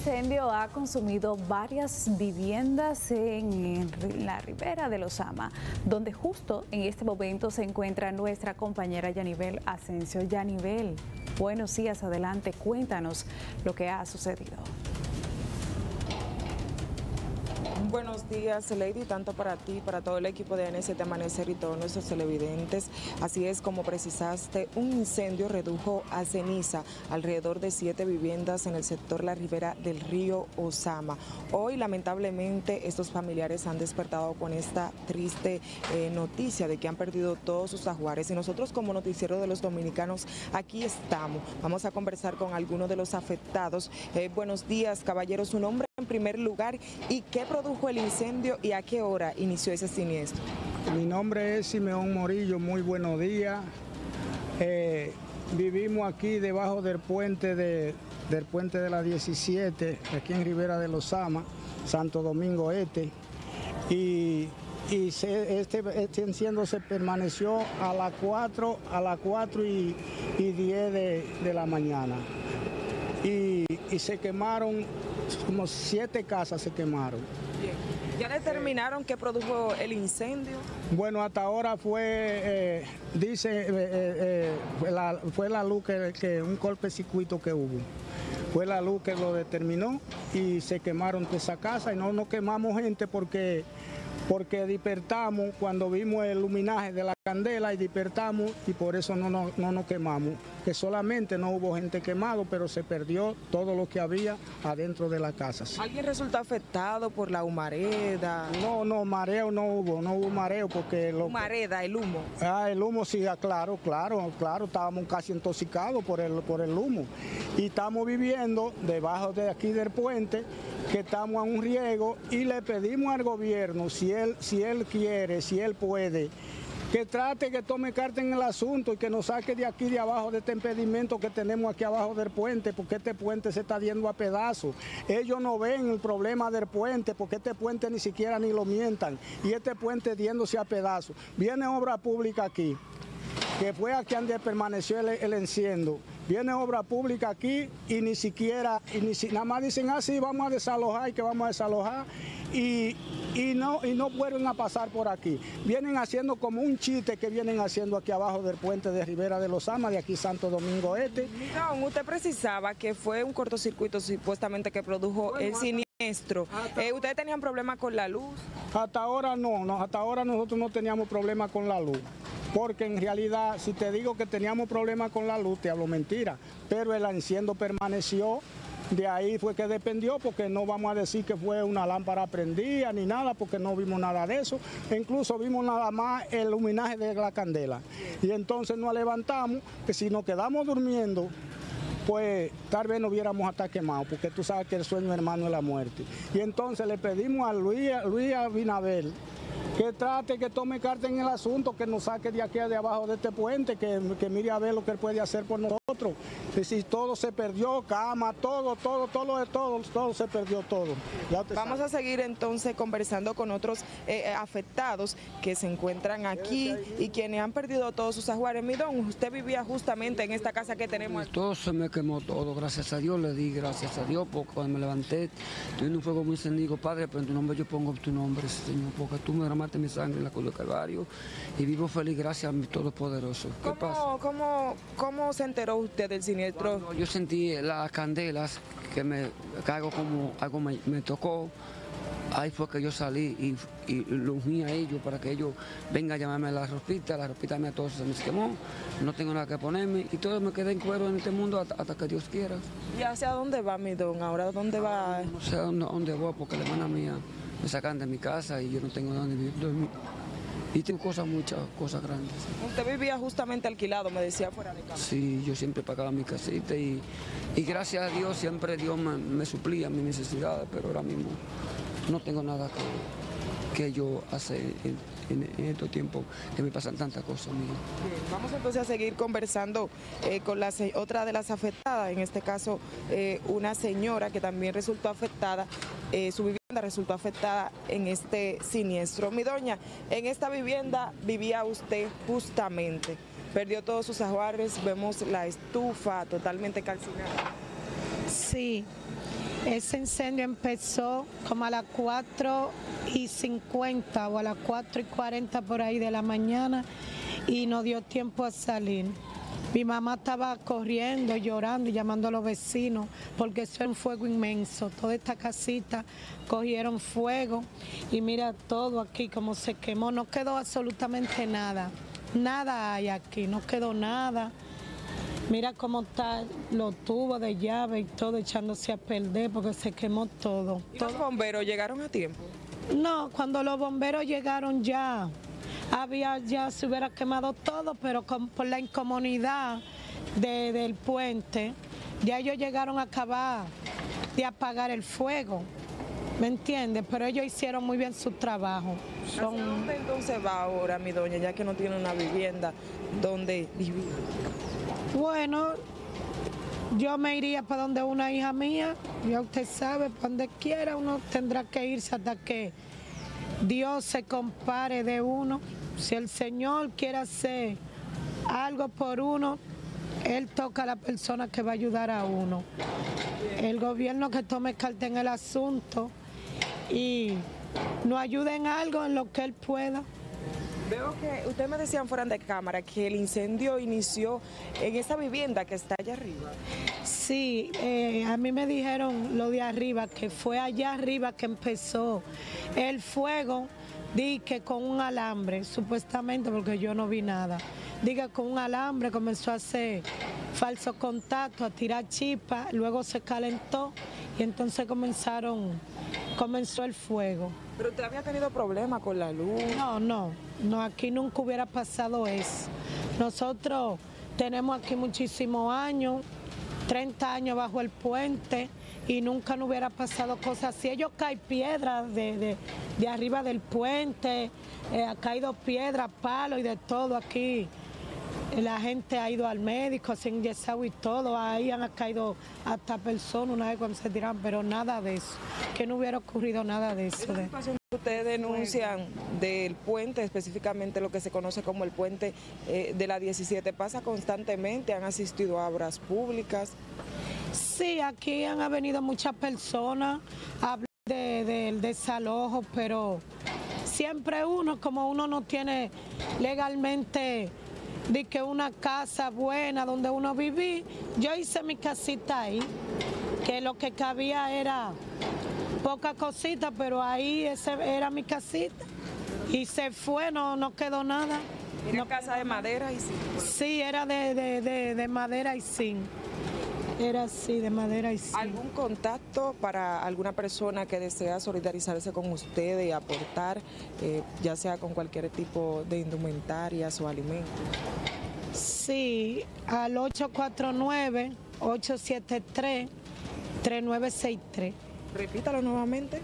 incendio ha consumido varias viviendas en la ribera de Lozama, donde justo en este momento se encuentra nuestra compañera Yanibel Asensio. Yanibel, buenos días, adelante, cuéntanos lo que ha sucedido. Buenos días, Lady, tanto para ti, para todo el equipo de ANST Amanecer y todos nuestros televidentes. Así es, como precisaste, un incendio redujo a ceniza alrededor de 7 viviendas en el sector La Ribera del río Ozama. Hoy, lamentablemente, estos familiares han despertado con esta triste noticia de que han perdido todos sus ajuares. Y nosotros, como Noticiero de los Dominicanos, aquí estamos. Vamos a conversar con algunos de los afectados. Buenos días, caballero, su nombre en primer lugar y qué produjo el incendio y a qué hora inició ese siniestro. Mi nombre es Simeón Morillo, muy buenos días. Vivimos aquí debajo del puente de la 17, aquí en Ribera de Lozama, Santo Domingo Este, y este incendio se permaneció a las 4 y 10 de la mañana. Y se quemaron, como 7 casas se quemaron. Bien. ¿Ya determinaron qué produjo el incendio? Bueno, hasta ahora fue, fue la luz que un cortocircuito que hubo. Fue la luz que lo determinó y se quemaron toda esa casa y no nos quemamos gente porque despertamos cuando vimos el luminaje de la candela y despertamos y por eso no nos quemamos. Que solamente no hubo gente quemado, pero se perdió todo lo que había adentro de las casas. ¿Alguien resultó afectado por la humareda? No, mareo no hubo mareo porque... ¿Humareda, el humo? El humo sí, claro, estábamos casi intoxicados por el humo. Y estamos viviendo debajo de aquí del puente, que estamos a un riego y le pedimos al gobierno, si él quiere, si él puede, que trate, que tome carta en el asunto y que nos saque de aquí, de abajo, de este impedimento que tenemos aquí abajo del puente, porque este puente se está yendo a pedazos. Ellos no ven el problema del puente, porque este puente ni siquiera ni lo mientan, y este puente yéndose a pedazos. Viene obra pública aquí, que fue aquí donde permaneció el enciendo. Viene obra pública aquí y ni siquiera, nada más dicen, sí, vamos a desalojar y que vamos a desalojar y no vuelven a pasar por aquí. Vienen haciendo como un chiste que vienen haciendo aquí abajo del puente de Ribera de Lozama, de aquí Santo Domingo Este. No, usted precisaba que fue un cortocircuito supuestamente que produjo el siniestro. ¿Ustedes tenían problemas con la luz? Hasta ahora no, hasta ahora nosotros no teníamos problemas con la luz. Porque en realidad, si te digo que teníamos problemas con la luz, te hablo mentira. Pero el enciendo permaneció, de ahí fue que dependió, porque no vamos a decir que fue una lámpara prendida ni nada, porque no vimos nada de eso. E incluso vimos nada más el luminaje de la candela. Y entonces nos levantamos, que si nos quedamos durmiendo, pues tal vez no hubiéramos hasta quemados, porque tú sabes que el sueño hermano es la muerte. Y entonces le pedimos a Luis Abinabel que trate, que tome carta en el asunto, que nos saque de aquí de abajo de este puente, que mire a ver lo que él puede hacer por nosotros. Es decir, todo se perdió, cama, todo se perdió todo. Vamos a seguir entonces conversando con otros afectados que se encuentran aquí y quienes han perdido todos sus ajuares. Mi don, usted vivía justamente en esta casa que tenemos aquí. Todo se me quemó todo, gracias a Dios, le di gracias a Dios, porque cuando me levanté, tuve un fuego muy encendido, Padre, pero en tu nombre yo pongo tu nombre, Señor, porque tú me derramaste mi sangre en la cruz del Calvario y vivo feliz gracias a mi Todopoderoso. ¿Qué pasa? ¿Cómo se enteró usted del siniestro? Cuando yo sentí las candelas, que algo me tocó, ahí fue que yo salí y lo uní a ellos para que ellos vengan a llamarme a la ropita me a todos se me quemó, no tengo nada que ponerme y todo me quedé en cuero en este mundo hasta que Dios quiera. ¿Y hacia dónde va mi don? ¿Ahora dónde va? No sé dónde voy porque la hermana mía me sacan de mi casa y yo no tengo dónde dormir. Y tengo muchas cosas grandes. Usted vivía justamente alquilado, me decía, fuera de casa. Sí, yo siempre pagaba mi casita y gracias a Dios siempre Dios me suplía mis necesidades, pero ahora mismo no tengo nada que yo hacer en estos tiempos que me pasan tantas cosas. Bien, vamos entonces a seguir conversando con otra de las afectadas, en este caso una señora que también resultó afectada, su vivienda resultó afectada en este siniestro. Mi doña, en esta vivienda vivía usted justamente, perdió todos sus ajuares, vemos la estufa totalmente calcinada. Sí, Ese incendio empezó como a las 4:50 o a las 4:40 por ahí de la mañana y no dio tiempo a salir. Mi mamá estaba corriendo, llorando y llamando a los vecinos porque eso era un fuego inmenso. Toda esta casita cogieron fuego y mira todo aquí como se quemó. No quedó absolutamente nada. Nada hay aquí, no quedó nada. Mira cómo están los tubos de llave y todo echándose a perder porque se quemó todo. ¿Y los bomberos llegaron a tiempo? No, cuando los bomberos llegaron ya se hubiera quemado todo, pero por la incomodidad del puente, ya ellos llegaron a acabar de apagar el fuego, ¿me entiendes? Pero ellos hicieron muy bien su trabajo. ¿Hacia dónde entonces va ahora, mi doña, ya que no tiene una vivienda donde vivir? Bueno, yo me iría para donde una hija mía, ya usted sabe, para donde quiera uno tendrá que irse hasta que Dios se compare de uno. Si el Señor quiere hacer algo por uno, Él toca a la persona que va a ayudar a uno. El gobierno que tome carta en el asunto y nos ayude en algo en lo que Él pueda. Veo que ustedes me decían fuera de cámara que el incendio inició en esa vivienda que está allá arriba. Sí, a mí me dijeron lo de arriba, que fue allá arriba que empezó el fuego, di que con un alambre, supuestamente, porque yo no vi nada. Diga, con un alambre comenzó a hacer falso contacto, a tirar chispas, luego se calentó y entonces comenzó el fuego. ¿Pero usted había tenido problemas con la luz? No, aquí nunca hubiera pasado eso. Nosotros tenemos aquí muchísimos años, 30 años bajo el puente y nunca nos hubiera pasado cosas así. Ellos caen piedras de arriba del puente, ha caído piedras, palos y de todo aquí. La gente ha ido al médico, se han inyectado y todo, ahí han caído hasta personas una vez cuando se tiran, pero nada de eso, que no hubiera ocurrido nada de eso. ¿Esa situación que ustedes denuncian del puente, específicamente lo que se conoce como el puente de la 17, pasa constantemente? ¿Han asistido a obras públicas? Sí, aquí han venido muchas personas a hablar del desalojo, pero siempre como uno no tiene legalmente de que una casa buena donde uno vivía, yo hice mi casita ahí, que lo que cabía era poca cosita, pero ahí era mi casita y se fue, no quedó nada. ¿Era casa de madera y zinc? Sí, era de madera y zinc. Era así, de madera y zinc. ¿Algún contacto para alguna persona que desea solidarizarse con usted y aportar, ya sea con cualquier tipo de indumentarias o alimentos? Sí, al 849-873-3963. Repítalo nuevamente.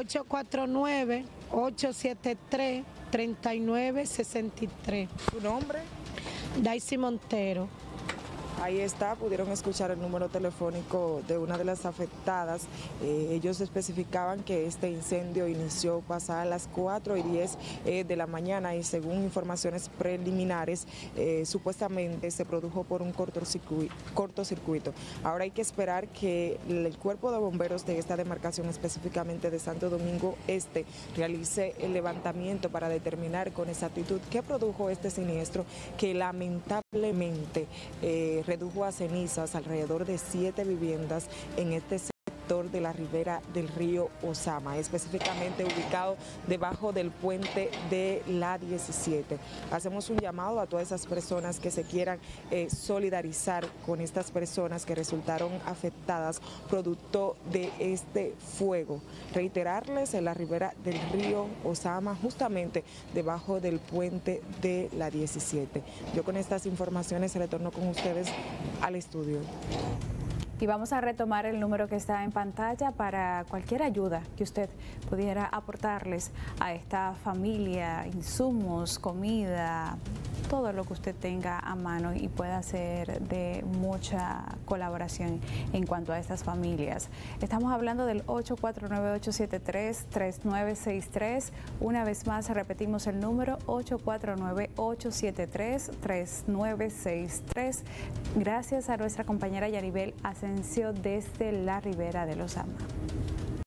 849-873-3963. ¿Su nombre? Daisy Montero. Ahí está, pudieron escuchar el número telefónico de una de las afectadas. Ellos especificaban que este incendio inició pasadas las 4:10 de la mañana y según informaciones preliminares, supuestamente se produjo por un cortocircuito. Ahora hay que esperar que el cuerpo de bomberos de esta demarcación, específicamente de Santo Domingo Este, realice el levantamiento para determinar con exactitud qué produjo este siniestro que lamentablemente redujo a cenizas alrededor de 7 viviendas en este sector de la ribera del río Ozama, específicamente ubicado debajo del puente de la 17. Hacemos un llamado a todas esas personas que se quieran solidarizar con estas personas que resultaron afectadas producto de este fuego. Reiterarles en la ribera del río Ozama, justamente debajo del puente de la 17. Yo con estas informaciones retorno con ustedes al estudio. Y vamos a retomar el número que está en pantalla para cualquier ayuda que usted pudiera aportarles a esta familia, insumos, comida, todo lo que usted tenga a mano y pueda ser de mucha colaboración en cuanto a estas familias. Estamos hablando del 849-873-3963. Una vez más repetimos el número 849-873-3963. Gracias a nuestra compañera Yanibel Asensio desde la Ribera de los Ama.